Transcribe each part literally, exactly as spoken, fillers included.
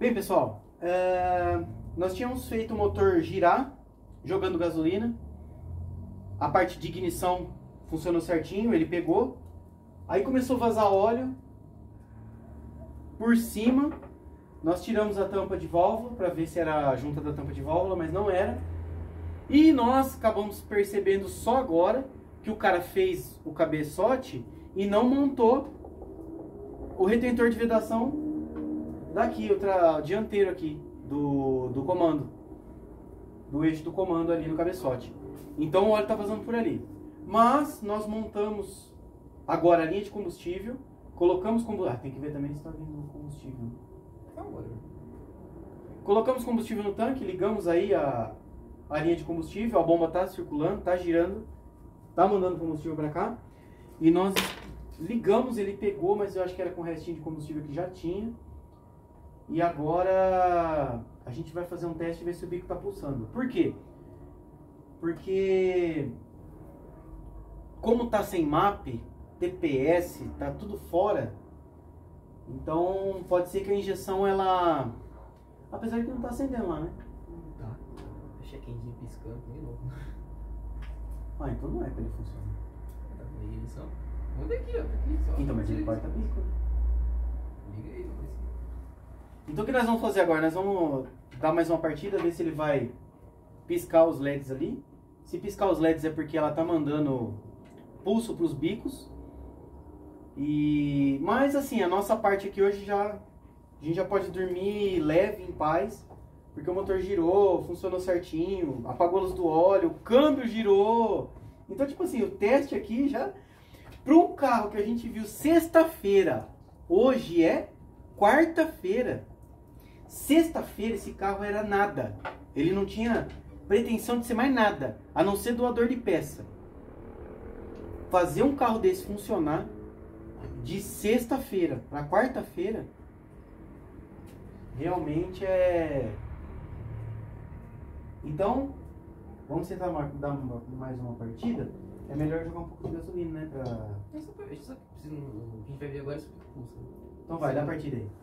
Bem, pessoal, é... nós tínhamos feito o motor girar, jogando gasolina. A parte de ignição funcionou certinho, ele pegou. Aí começou a vazar óleo por cima. Nós tiramos a tampa de válvula para ver se era a junta da tampa de válvula, mas não era. E nós acabamos percebendo só agora que o cara fez o cabeçote e não montou o retentor de vedação daqui, o tra... dianteiro aqui do, do comando, do eixo do comando ali no cabeçote. Então o óleo está vazando por ali. Mas nós montamos agora a linha de combustível, colocamos combustível. Ah, tem que ver também se está vindo combustível. Colocamos combustível no tanque, ligamos aí a, a linha de combustível, a bomba está circulando, está girando, está mandando combustível para cá. E nós ligamos, ele pegou, mas eu acho que era com o restinho de combustível que já tinha. E agora a gente vai fazer um teste e ver se o bico está pulsando. Por quê? Porque como está sem map, T P S, tá tudo fora. Então pode ser que a injeção ela, apesar de que não tá acendendo lá, né? Tá. Deixa quentinho piscando de novo. Ah, então não é pra ele funcionar. Tá com ignição. Vamos ver aqui, ó. Tá aqui, só. Então, mas ele corta bico. Liga aí, vamos ver se... Então o que nós vamos fazer agora? Nós vamos dar mais uma partida, ver se ele vai piscar os L E Ds ali. Se piscar os L E Ds é porque ela tá mandando pulso pros bicos. E mas assim, a nossa parte aqui hoje já a gente já pode dormir leve, em paz, porque o motor girou, funcionou certinho, apagou a luz do óleo, o câmbio girou. Então, tipo assim, o teste aqui já para um carro que a gente viu sexta-feira, hoje é quarta-feira. Sexta-feira esse carro era nada. Ele não tinha pretensão de ser mais nada, a não ser doador de peça. Fazer um carro desse funcionar de sexta-feira para quarta-feira realmente é... Então vamos tentar dar uma, mais uma partida. É melhor jogar um pouco de gasolina, né? Pra... É só pra ver, só que precisa, o que a gente vai ver agora é sobre o pulso. Então vai, dá a partida aí.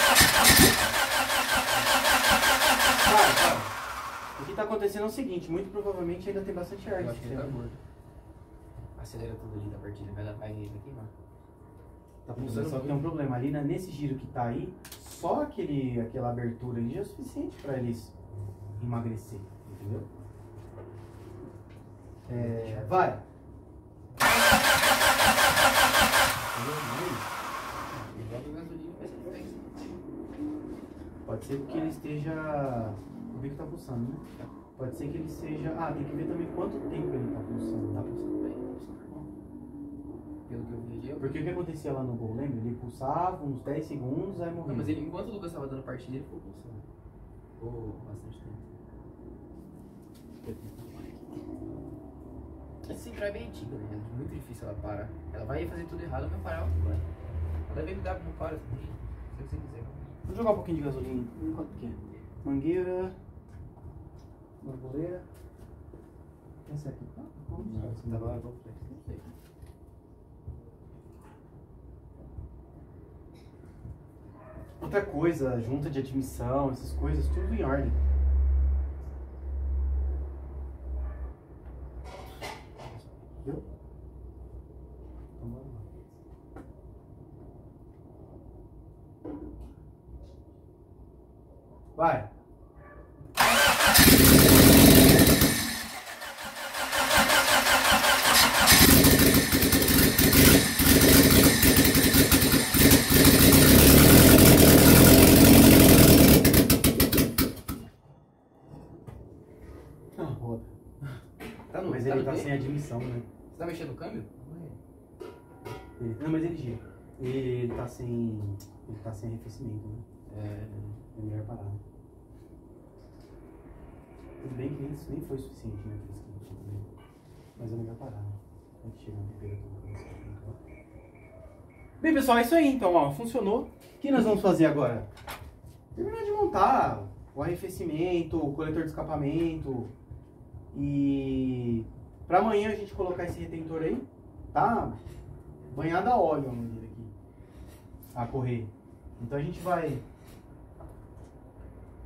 Vai, vai. O que está acontecendo é o seguinte, muito provavelmente ainda tem bastante ar. Eu acho que ele tá morto. Acelera tudo ali da partida, vai, vai queimar. Tá pulsando, só que tem um problema ali, né? Nesse giro que tá aí, só aquele, aquela abertura ali já é suficiente para eles emagrecer, entendeu? É, vai! Pode ser que ele esteja... O bico tá pulsando, né? Pode ser que ele seja... Ah, tem que ver também quanto tempo ele tá pulsando. Tá pulsando bem, tá pulsando normal. Pelo que eu vi ali... Porque o que acontecia lá no Gol, lembra? Ele pulsava uns dez segundos, aí morria. Não, mas ele, enquanto o Lucas tava dando partida, ele ficou pulsando. Ficou bastante tempo. Essa Central é bem antiga, né? É muito difícil ela parar. Ela vai fazer tudo errado, mas parar ela vai. Ela deve dar não para também. Se você quiser. Vou jogar um pouquinho de gasolina. Quanto que é? Mangueira. Borboleira. Essa aqui. Ah, vamos não, essa tava complexo. Não sei. Outra coisa, junta de admissão, essas coisas, tudo em ordem. Viu? Então vamos lá. Vai! Ah, roda. Tá no, Mas tá ele no tá meio? sem admissão, né? Você tá mexendo no câmbio? Ele- Não, mas ele gira. Ele, ele tá sem. Ele tá sem arrefecimento, né? É. É melhor parar. Né? Tudo bem que isso nem foi suficiente, né? Pra esse quente também. Mas é melhor parar, né? Antes de chegar na temperatura. Bem, pessoal, é isso aí então, ó. Funcionou. O que nós vamos fazer agora? Terminar de montar o arrefecimento, o coletor de escapamento. E pra amanhã a gente colocar esse retentor aí, tá? Banhado a óleo a mangueira aqui. A correr. Então a gente vai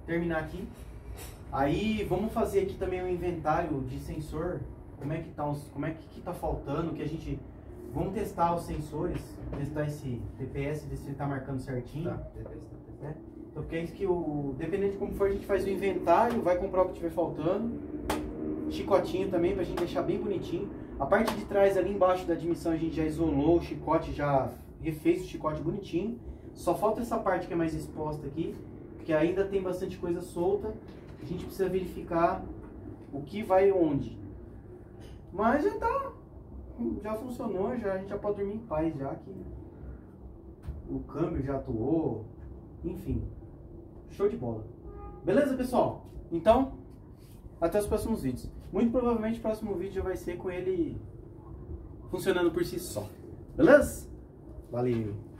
terminar aqui. Aí vamos fazer aqui também um inventário de sensor. Como é que tá, os, como é que, que tá faltando, que a gente... Vamos testar os sensores, testar esse T P S, ver se ele tá marcando certinho. Tá, T P S, tá. Né? Então, porque é isso que o... Dependendo de como for, a gente faz o inventário, vai comprar o que tiver faltando. Chicotinho também, pra gente deixar bem bonitinho. A parte de trás, ali embaixo da admissão, a gente já isolou o chicote, já refez o chicote bonitinho. Só falta essa parte que é mais exposta aqui, porque ainda tem bastante coisa solta. A gente precisa verificar o que vai onde. Mas já tá, já funcionou, já, a gente já pode dormir em paz, já que o câmbio já atuou, enfim, show de bola. Beleza, pessoal? Então, até os próximos vídeos. Muito provavelmente o próximo vídeo já vai ser com ele funcionando por si só. Beleza? Valeu!